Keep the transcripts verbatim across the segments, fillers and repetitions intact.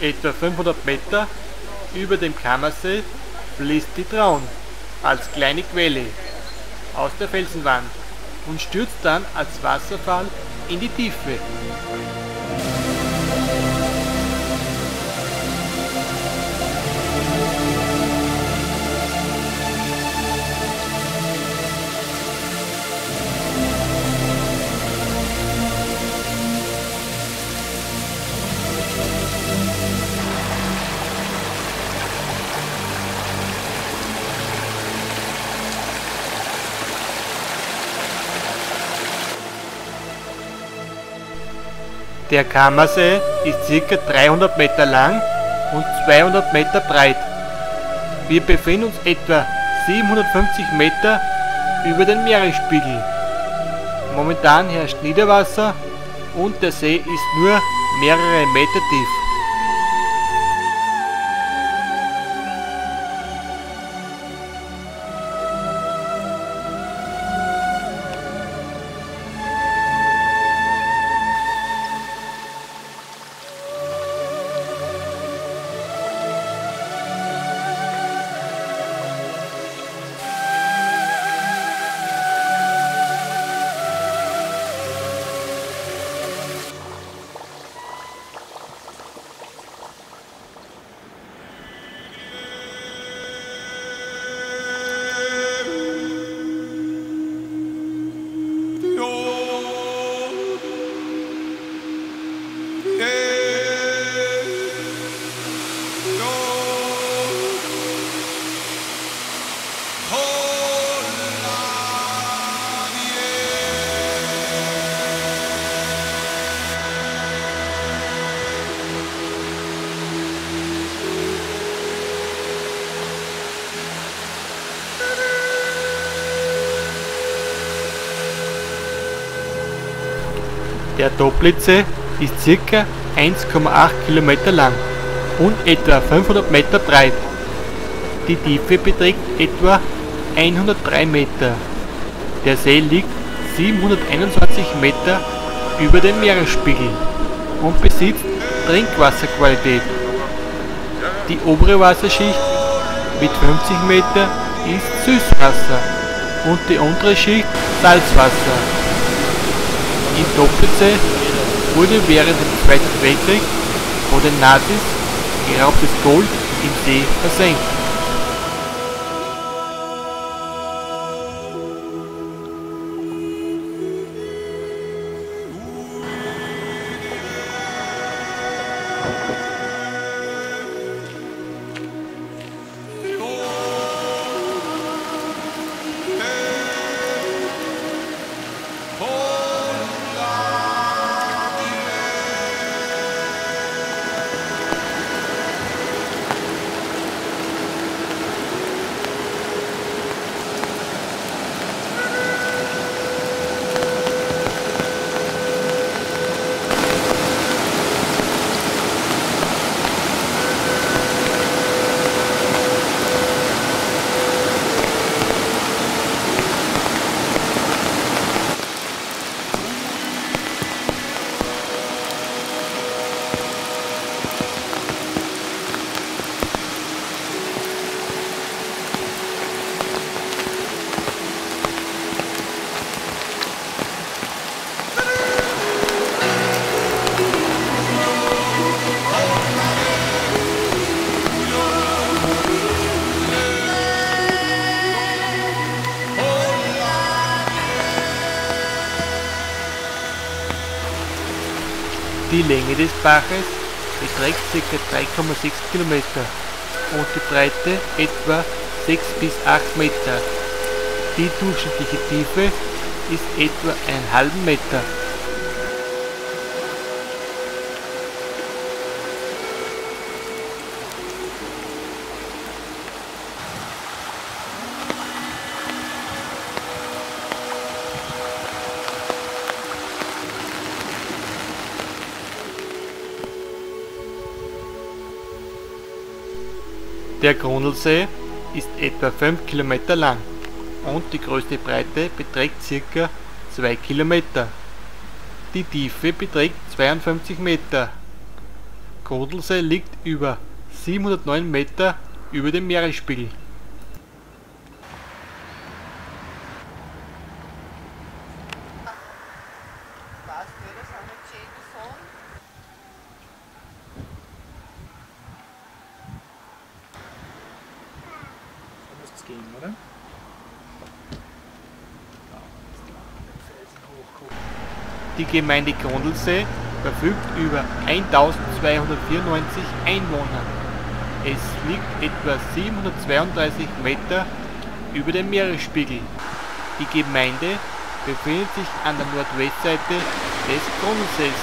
Etwa fünfhundert Meter über dem Kammersee fließt die Traun als kleine Quelle aus der Felsenwand und stürzt dann als Wasserfall in die Tiefe. Der Kammersee ist ca. dreihundert Meter lang und zweihundert Meter breit. Wir befinden uns etwa siebenhundertfünfzig Meter über den Meeresspiegel. Momentan herrscht Niederwasser und der See ist nur mehrere Meter tief. Der Toplitzsee ist ca. eins Komma acht Kilometer lang und etwa fünfhundert Meter breit. Die Tiefe beträgt etwa hundertdrei Meter. Der See liegt siebenhunderteinundzwanzig Meter über dem Meeresspiegel und besitzt Trinkwasserqualität. Die obere Wasserschicht mit fünfzig Meter ist Süßwasser und die untere Schicht Salzwasser. Im Toplitzsee wurde während des Zweiten Weltkriegs von den Nazis geraubtes Gold im See versenkt. Die Länge des Baches beträgt ca. drei Komma sechs Kilometer und die Breite etwa sechs bis acht Meter. Die durchschnittliche Tiefe ist etwa einen halben Meter. Der Grundlsee ist etwa fünf Kilometer lang und die größte Breite beträgt ca. zwei Kilometer. Die Tiefe beträgt zweiundfünfzig Meter. Grodlsee liegt über siebenhundertneun Meter über dem Meeresspiegel. Gehen, oder? Die Gemeinde Grodlsee verfügt über eintausendzweihundertvierundneunzig Einwohner. Es liegt etwa siebenhundertzweiunddreißig Meter über dem Meeresspiegel. Die Gemeinde befindet sich an der Nordwestseite des Grodlsees.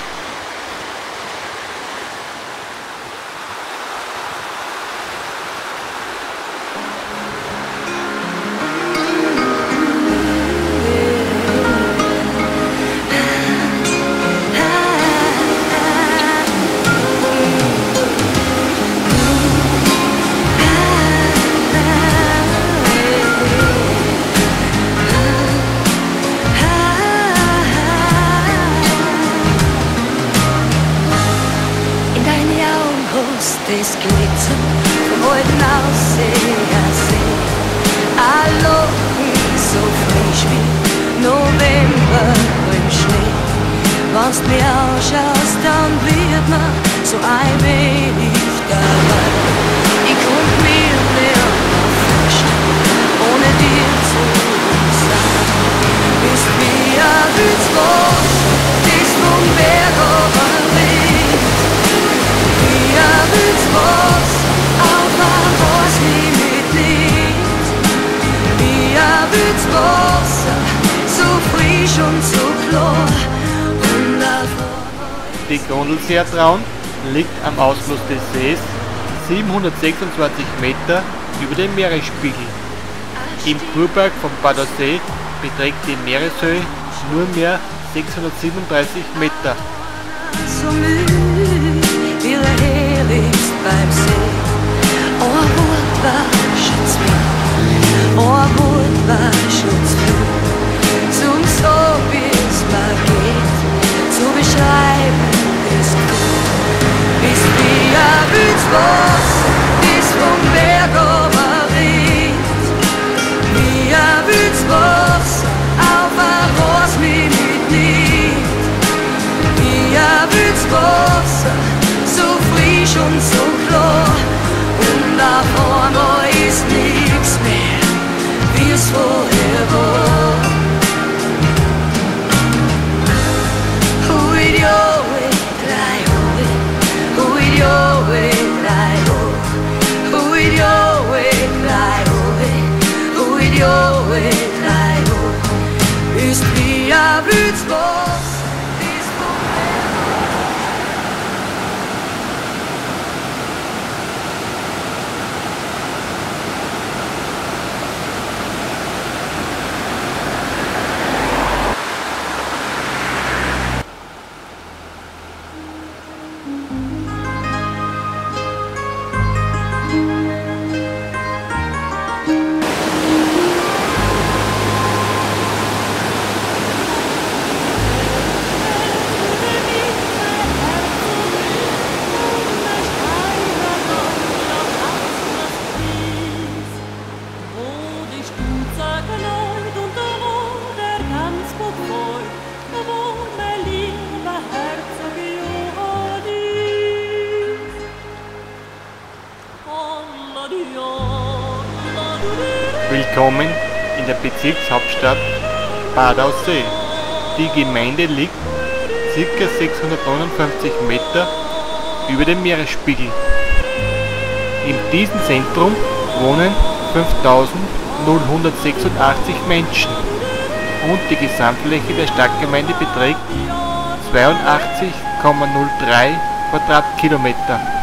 Das Glitzern vom alten Aussehersee. Alochen so frisch wie November im Schnee. Wenn's mir anschaust, dann wird mir so ein wenig dabei. Ich konnt mir nicht mehr vorstellen, ohne dir zu sein. Bist wie ein Wützwasser, das vom Berg runterrinnt. Wie ein Wützwasser, auf ein was mich mitnimmt. Wie ein Wützwasser, so frisch und so klar. Und auf Die Grodlseer Traun liegt am Ausfluss des Sees siebenhundertsechsundzwanzig Meter über dem Meeresspiegel. Im Kurberg vom Badersee beträgt die Meereshöhe nur mehr sechshundertsiebenunddreißig Meter. so müde, wie er her ist beim See. Oh, ein Wort war schon zu viel, oh, ein Wort war schon zu viel. Zum so wie es mal geht, zu beschreiben ist gut. Bist wie ein Wützwasser, das vom Berg runterrinnt. Wie ein Wützwasser, auf ein was mich mitnimmt. Wie ein Wützwasser, so frisch und so klar. Und auf einmal ist nichts mehr, wie es vorher war. Hui, jo, drei, hui, hui, jo, drei, hui, hui, jo, drei, hui, hui, jo, drei, hui. Ist wie ein Wützwasser. Willkommen in der Bezirkshauptstadt Bad Aussee. Die Gemeinde liegt ca. sechshundertneunundfünfzig Meter über dem Meeresspiegel. In diesem Zentrum wohnen fünftausendhundertsechsundachtzig Menschen und die Gesamtfläche der Stadtgemeinde beträgt zweiundachtzig Komma null drei Quadratkilometer.